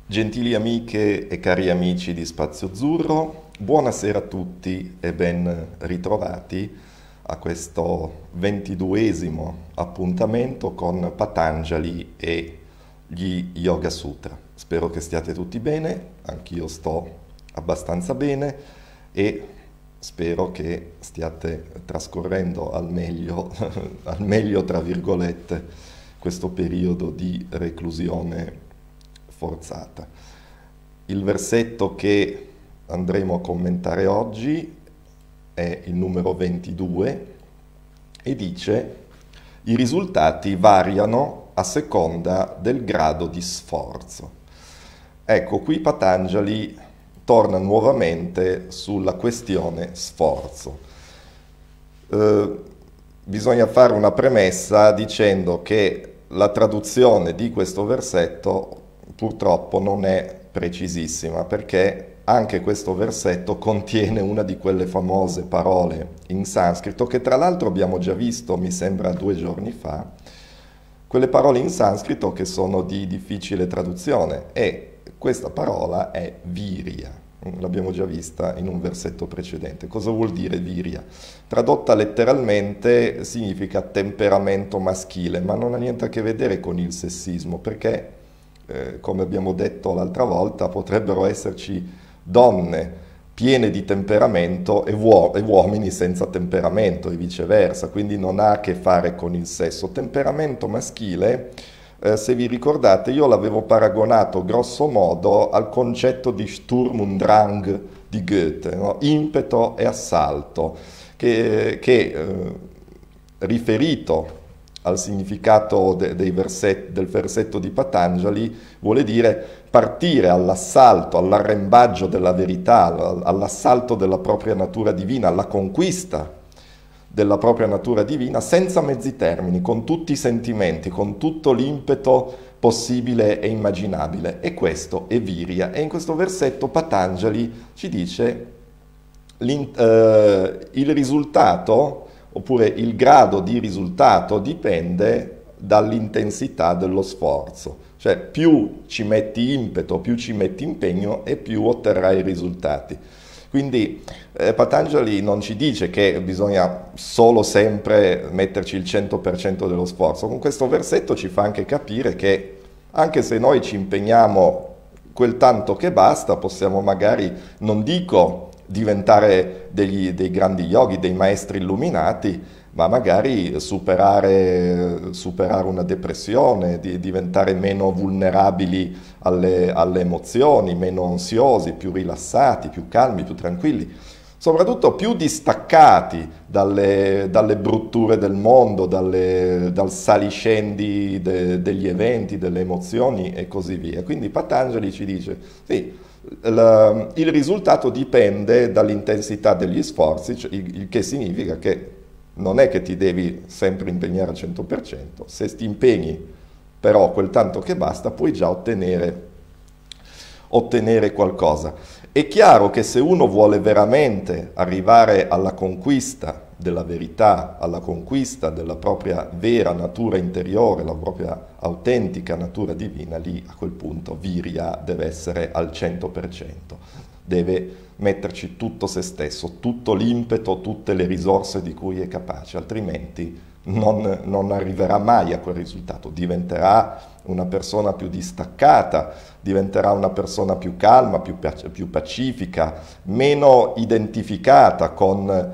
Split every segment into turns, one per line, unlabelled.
Gentili amiche e cari amici di Spazio Azzurro, buonasera a tutti e ben ritrovati a questo 22esimo appuntamento con Patanjali e gli Yoga Sutra. Spero che stiate tutti bene, anch'io sto abbastanza bene e spero che stiate trascorrendo al meglio tra virgolette, questo periodo di reclusione forzata. Il versetto che andremo a commentare oggi è il numero 22 e dice: i risultati variano a seconda del grado di sforzo. Ecco, qui Patanjali torna nuovamente sulla questione sforzo. Bisogna fare una premessa dicendo che la traduzione di questo versetto purtroppo non è precisissima, perché anche questo versetto contiene una di quelle famose parole in sanscrito che tra l'altro abbiamo già visto, mi sembra 2 giorni fa, quelle parole in sanscrito che sono di difficile traduzione, e questa parola è virya. L'abbiamo già vista in un versetto precedente. Cosa vuol dire virya? Tradotta letteralmente significa temperamento maschile, ma non ha niente a che vedere con il sessismo, perché come abbiamo detto l'altra volta, potrebbero esserci donne piene di temperamento e uomini senza temperamento e viceversa, quindi non ha a che fare con il sesso. Temperamento maschile, se vi ricordate, io l'avevo paragonato grosso modo al concetto di Sturm und Drang di Goethe, no? Impeto e assalto, che riferito al significato del versetto di Patanjali, vuole dire partire all'assalto, all'arrembaggio della verità, all'assalto della propria natura divina, alla conquista della propria natura divina, senza mezzi termini, con tutti i sentimenti, con tutto l'impeto possibile e immaginabile. E questo è virya. E in questo versetto Patanjali ci dice il risultato, oppure il grado di risultato dipende dall'intensità dello sforzo, cioè più ci metti impeto, più ci metti impegno e più otterrai i risultati. Quindi Patanjali non ci dice che bisogna solo sempre metterci il 100% dello sforzo. Con questo versetto ci fa anche capire che anche se noi ci impegniamo quel tanto che basta, possiamo magari, non dico diventare dei grandi yogi, dei maestri illuminati, ma magari superare una depressione, diventare meno vulnerabili alle emozioni, meno ansiosi, più rilassati, più calmi, più tranquilli, soprattutto più distaccati dalle brutture del mondo, dal saliscendi degli eventi, delle emozioni e così via. Quindi Patanjali ci dice, sì, il risultato dipende dall'intensità degli sforzi, cioè il che significa che non è che ti devi sempre impegnare al 100%, se ti impegni però quel tanto che basta puoi già ottenere qualcosa. È chiaro che se uno vuole veramente arrivare alla conquista della verità, alla conquista della propria vera natura interiore, la propria autentica natura divina, lì a quel punto virya deve essere al 100%, deve metterci tutto se stesso, tutto l'impeto, tutte le risorse di cui è capace, altrimenti non arriverà mai a quel risultato, diventerà una persona più distaccata, diventerà una persona più calma, più pacifica, meno identificata con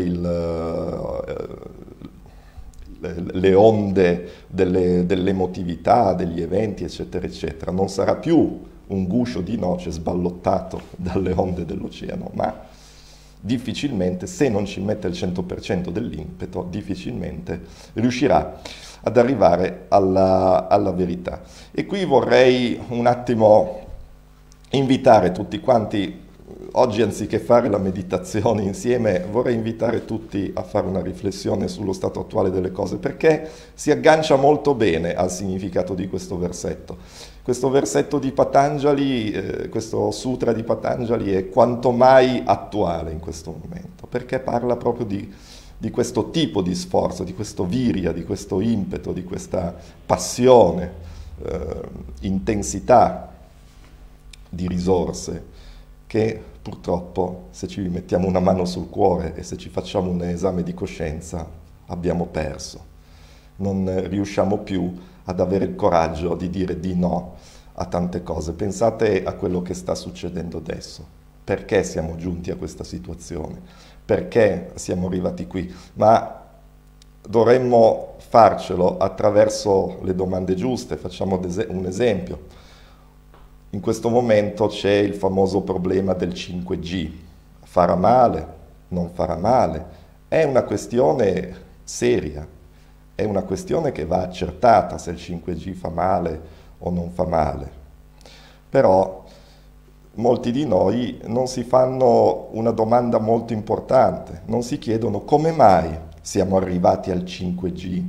le onde dell'emotività, degli eventi, eccetera, eccetera. Non sarà più un guscio di noce sballottato dalle onde dell'oceano, ma difficilmente, se non ci mette il 100% dell'impeto, difficilmente riuscirà ad arrivare alla verità. E qui vorrei un attimo invitare tutti quanti, oggi anziché fare la meditazione insieme, vorrei invitare tutti a fare una riflessione sullo stato attuale delle cose, perché si aggancia molto bene al significato di questo versetto. Questo versetto di Patanjali, questo sutra di Patanjali è quanto mai attuale in questo momento, perché parla proprio di questo tipo di sforzo, di questo virya, di questo impeto, di questa passione, intensità di risorse che purtroppo, se ci mettiamo una mano sul cuore e se ci facciamo un esame di coscienza, abbiamo perso. Non riusciamo più ad avere il coraggio di dire di no a tante cose. Pensate a quello che sta succedendo adesso. Perché siamo giunti a questa situazione? Perché siamo arrivati qui? Ma dovremmo farcelo attraverso le domande giuste. Facciamo un esempio. In questo momento c'è il famoso problema del 5G. Farà male? Non farà male? È una questione seria, è una questione che va accertata se il 5G fa male o non fa male. Però molti di noi non si fanno una domanda molto importante, non si chiedono come mai siamo arrivati al 5G,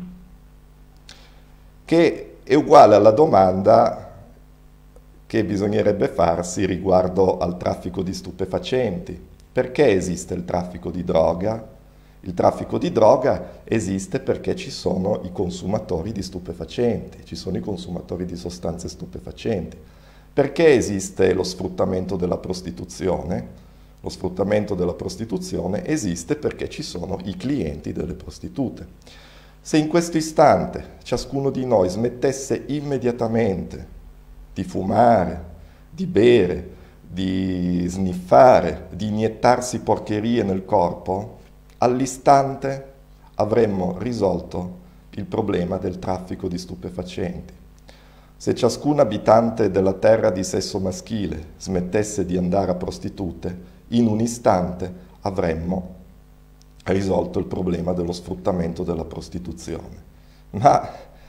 che è uguale alla domanda che bisognerebbe farsi riguardo al traffico di stupefacenti. Perché esiste il traffico di droga? Il traffico di droga esiste perché ci sono i consumatori di stupefacenti, ci sono i consumatori di sostanze stupefacenti. Perché esiste lo sfruttamento della prostituzione? Lo sfruttamento della prostituzione esiste perché ci sono i clienti delle prostitute. Se in questo istante ciascuno di noi smettesse immediatamente di fumare, di bere, di sniffare, di iniettarsi porcherie nel corpo, all'istante avremmo risolto il problema del traffico di stupefacenti. Se ciascun abitante della terra di sesso maschile smettesse di andare a prostitute, in un istante avremmo risolto il problema dello sfruttamento della prostituzione. Ma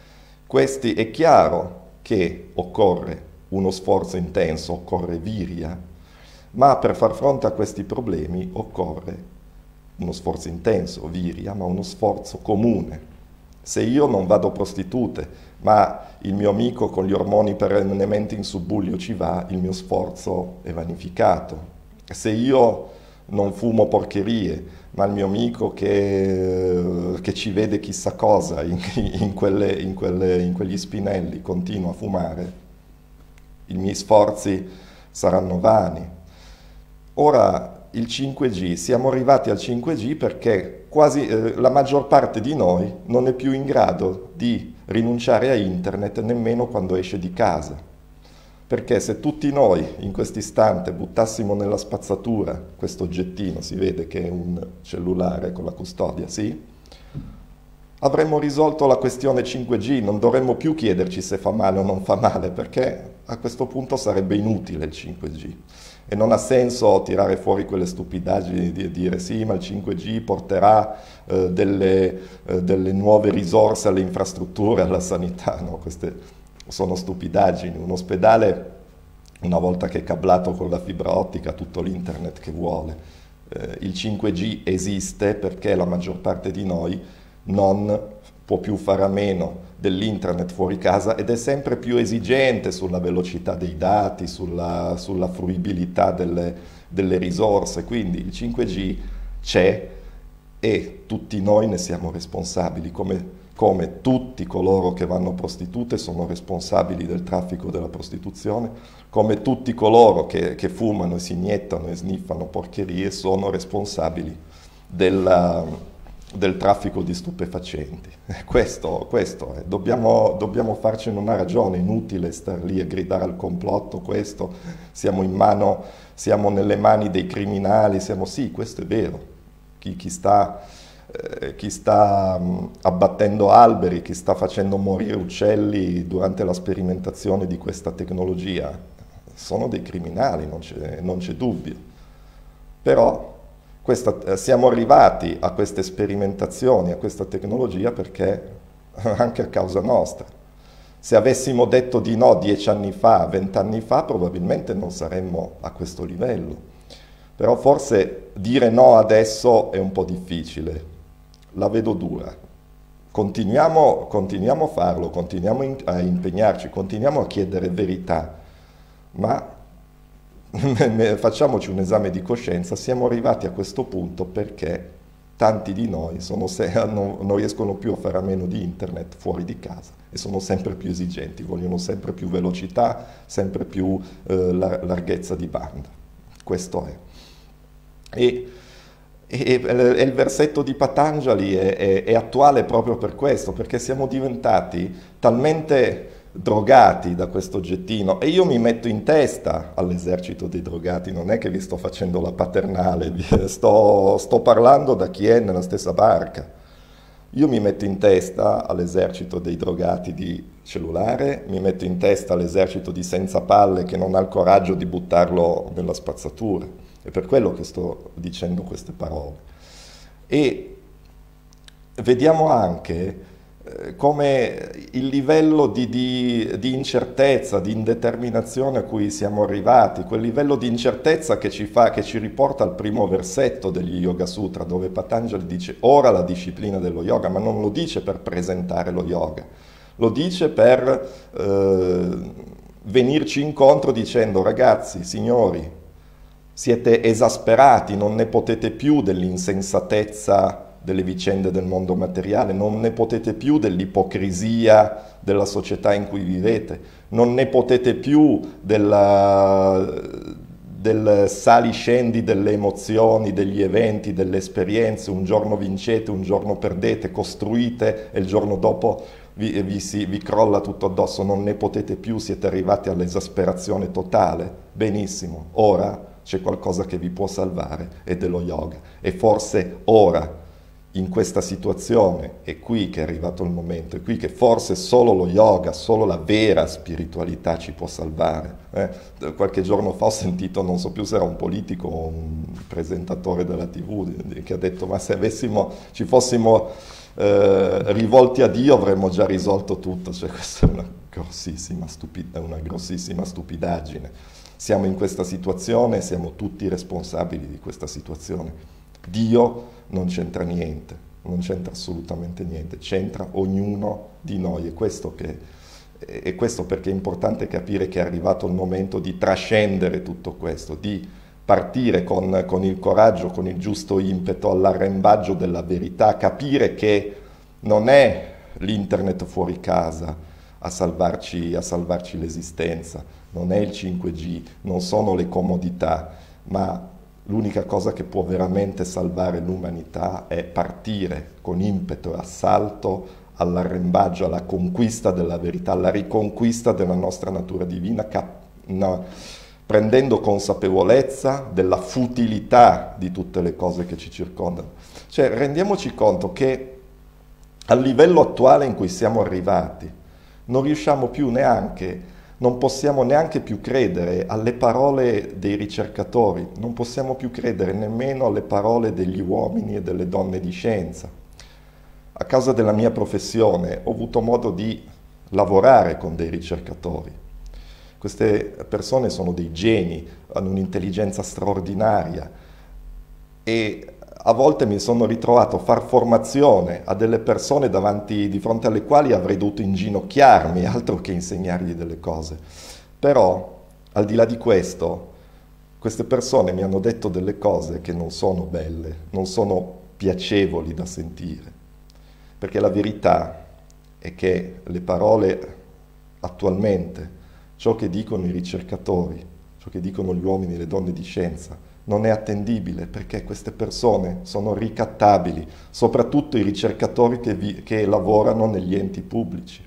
è chiaro che occorre uno sforzo intenso, occorre viria, ma per far fronte a questi problemi occorre uno sforzo intenso, viria, ma uno sforzo comune. Se io non vado a prostitute, ma il mio amico con gli ormoni perennemente in subbuglio ci va, il mio sforzo è vanificato. Se io non fumo porcherie, ma il mio amico che ci vede chissà cosa in quegli spinelli continua a fumare, i miei sforzi saranno vani. Ora il 5G, siamo arrivati al 5G perché quasi la maggior parte di noi non è più in grado di rinunciare a internet nemmeno quando esce di casa. Perché se tutti noi in questo istante buttassimo nella spazzatura questo oggettino, si vede che è un cellulare con la custodia, sì? Avremmo risolto la questione 5G, non dovremmo più chiederci se fa male o non fa male, perché a questo punto sarebbe inutile il 5G. E non ha senso tirare fuori quelle stupidaggini di dire sì, ma il 5G porterà delle nuove risorse alle infrastrutture, alla sanità, no? Queste sono stupidaggini. Un ospedale, una volta che è cablato con la fibra ottica, ha tutto l'internet che vuole. Il 5G esiste perché la maggior parte di noi non può più fare a meno dell'internet fuori casa ed è sempre più esigente sulla velocità dei dati, sulla fruibilità delle risorse. Quindi il 5G c'è e tutti noi ne siamo responsabili, come tutti coloro che vanno a prostitute sono responsabili del traffico della prostituzione, come tutti coloro che fumano e si iniettano e sniffano porcherie sono responsabili del traffico di stupefacenti. Questo è. Dobbiamo farcene una ragione, è inutile star lì a gridare al complotto, siamo nelle mani dei criminali, sì, questo è vero. Chi sta abbattendo alberi, chi sta facendo morire uccelli durante la sperimentazione di questa tecnologia, sono dei criminali, non c'è dubbio. Però siamo arrivati a queste sperimentazioni, a questa tecnologia perché anche a causa nostra. Se avessimo detto di no 10 anni fa, 20 anni fa, probabilmente non saremmo a questo livello. Però forse dire no adesso è un po' difficile, la vedo dura. Continuiamo a farlo, continuiamo a impegnarci, continuiamo a chiedere verità, ma facciamoci un esame di coscienza, siamo arrivati a questo punto perché tanti di noi non riescono più a fare a meno di internet fuori di casa e sono sempre più esigenti, vogliono sempre più velocità, sempre più larghezza di banda. Questo è. E il versetto di Patanjali è attuale proprio per questo, perché siamo diventati talmente drogati da questo gettino, e io mi metto in testa all'esercito dei drogati, non è che vi sto facendo la paternale, sto parlando da chi è nella stessa barca. Io mi metto in testa all'esercito dei drogati di cellulare, mi metto in testa all'esercito di senza palle che non ha il coraggio di buttarlo nella spazzatura. È per quello che sto dicendo queste parole. E vediamo anche come il livello di incertezza, di indeterminazione a cui siamo arrivati, quel livello di incertezza che ci riporta al primo versetto degli Yoga Sutra, dove Patanjali dice ora la disciplina dello yoga, ma non lo dice per presentare lo yoga, lo dice per venirci incontro dicendo ragazzi, signori, siete esasperati, non ne potete più dell'insensatezza delle vicende del mondo materiale, non ne potete più dell'ipocrisia della società in cui vivete, non ne potete più del sali-scendi delle emozioni, degli eventi, delle esperienze, un giorno vincete, un giorno perdete, costruite e il giorno dopo vi crolla tutto addosso, non ne potete più, siete arrivati all'esasperazione totale. Benissimo, ora c'è qualcosa che vi può salvare, ed è lo yoga. E forse ora, in questa situazione, è qui che è arrivato il momento, è qui che forse solo lo yoga, solo la vera spiritualità ci può salvare. Qualche giorno fa ho sentito, non so più se era un politico o un presentatore della TV, che ha detto ma se ci fossimo rivolti a Dio avremmo già risolto tutto. Cioè, questa è una grossissima stupidaggine. Siamo in questa situazione, siamo tutti responsabili di questa situazione. Dio non c'entra niente, non c'entra assolutamente niente, c'entra ognuno di noi. E questo perché è importante capire che è arrivato il momento di trascendere tutto questo, di partire con il coraggio, con il giusto impeto all'arrembaggio della verità, capire che non è l'internet fuori casa a salvarci l'esistenza, non è il 5G, non sono le comodità, ma l'unica cosa che può veramente salvare l'umanità è partire con impeto e assalto all'arrembaggio, alla conquista della verità, alla riconquista della nostra natura divina, prendendo consapevolezza della futilità di tutte le cose che ci circondano. Cioè, rendiamoci conto che al livello attuale in cui siamo arrivati non riusciamo più neanche, non possiamo neanche più credere alle parole dei ricercatori, non possiamo più credere nemmeno alle parole degli uomini e delle donne di scienza. A causa della mia professione ho avuto modo di lavorare con dei ricercatori. Queste persone sono dei geni, hanno un'intelligenza straordinaria e a volte mi sono ritrovato a far formazione a delle persone di fronte alle quali avrei dovuto inginocchiarmi, altro che insegnargli delle cose. Però, al di là di questo, queste persone mi hanno detto delle cose che non sono belle, non sono piacevoli da sentire. Perché la verità è che le parole attualmente, ciò che dicono i ricercatori, ciò che dicono gli uomini e le donne di scienza, non è attendibile, perché queste persone sono ricattabili, soprattutto i ricercatori che lavorano negli enti pubblici.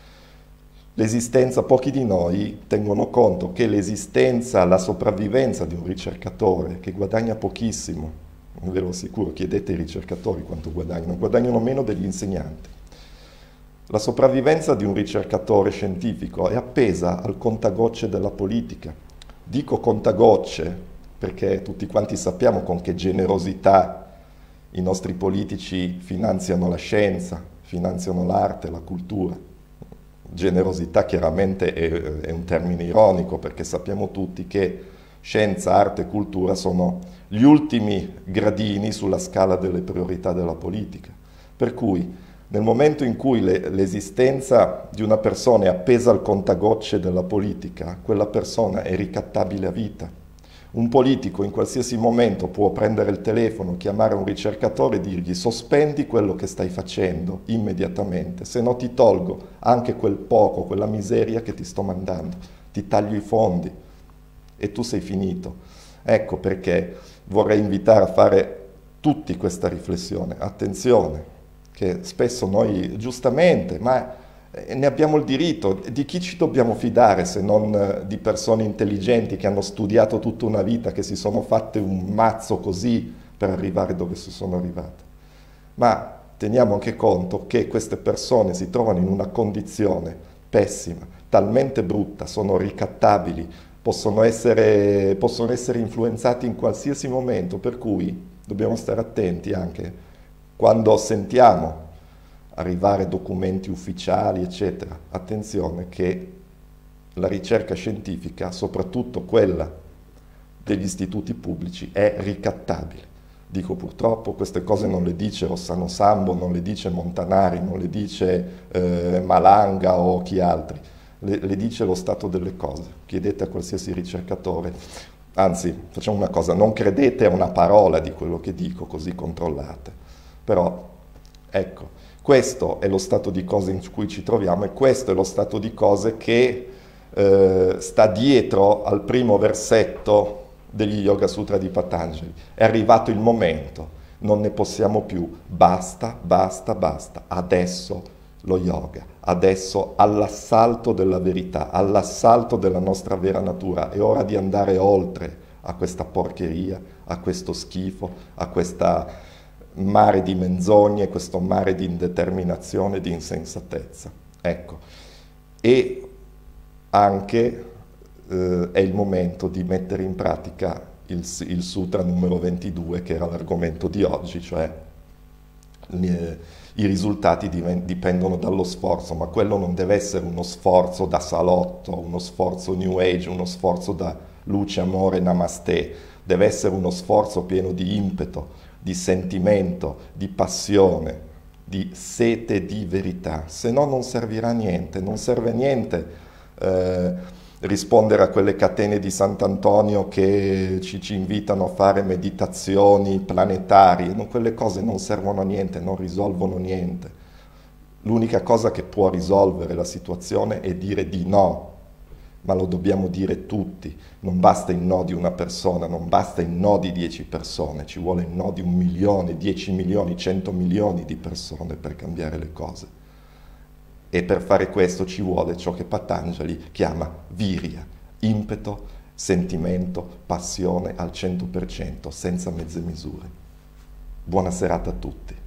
Pochi di noi tengono conto che l'esistenza, la sopravvivenza di un ricercatore che guadagna pochissimo, ve lo assicuro, chiedete ai ricercatori quanto guadagnano meno degli insegnanti. La sopravvivenza di un ricercatore scientifico è appesa al contagocce della politica. Dico contagocce perché tutti quanti sappiamo con che generosità i nostri politici finanziano la scienza, finanziano l'arte, la cultura. Generosità chiaramente è un termine ironico, perché sappiamo tutti che scienza, arte e cultura sono gli ultimi gradini sulla scala delle priorità della politica. Per cui nel momento in cui l'esistenza di una persona è appesa al contagocce della politica, quella persona è ricattabile a vita. Un politico in qualsiasi momento può prendere il telefono, chiamare un ricercatore e dirgli sospendi quello che stai facendo immediatamente, se no ti tolgo anche quel poco, quella miseria che ti sto mandando, ti taglio i fondi e tu sei finito. Ecco perché vorrei invitare a fare tutti questa riflessione. Attenzione, che spesso noi giustamente, ma ne abbiamo il diritto, di chi ci dobbiamo fidare se non di persone intelligenti che hanno studiato tutta una vita, che si sono fatte un mazzo così per arrivare dove si sono arrivate. Ma teniamo anche conto che queste persone si trovano in una condizione pessima, talmente brutta, sono ricattabili, possono essere influenzati in qualsiasi momento, per cui dobbiamo stare attenti anche quando sentiamo arrivare documenti ufficiali, eccetera. Attenzione che la ricerca scientifica, soprattutto quella degli istituti pubblici, è ricattabile. Dico purtroppo, queste cose non le dice Rossano Sambo, non le dice Montanari, non le dice Malanga o chi altri, le dice lo stato delle cose. Chiedete a qualsiasi ricercatore. Anzi, facciamo una cosa, non credete a una parola di quello che dico, così controllate. Però, ecco, questo è lo stato di cose in cui ci troviamo e questo è lo stato di cose che sta dietro al primo versetto degli Yoga Sutra di Patanjali. È arrivato il momento, non ne possiamo più, basta, basta, basta. Adesso lo yoga, adesso all'assalto della verità, all'assalto della nostra vera natura. È ora di andare oltre a questa porcheria, a questo schifo, a questa mare di menzogne, questo mare di indeterminazione, di insensatezza. Ecco. E anche è il momento di mettere in pratica il sutra numero 22, che era l'argomento di oggi, cioè i risultati dipendono dallo sforzo, ma quello non deve essere uno sforzo da salotto, uno sforzo New Age, uno sforzo da luce, amore, namaste, deve essere uno sforzo pieno di impeto, di sentimento, di passione, di sete di verità, se no non servirà a niente, non serve a niente rispondere a quelle catene di Sant'Antonio che ci invitano a fare meditazioni planetarie, quelle cose non servono a niente, non risolvono niente. L'unica cosa che può risolvere la situazione è dire di no, ma lo dobbiamo dire tutti, non basta il no di una persona, non basta il no di 10 persone, ci vuole il no di 1 milione, 10 milioni, 100 milioni di persone per cambiare le cose. E per fare questo ci vuole ciò che Patanjali chiama virya, impeto, sentimento, passione al 100%, senza mezze misure. Buona serata a tutti.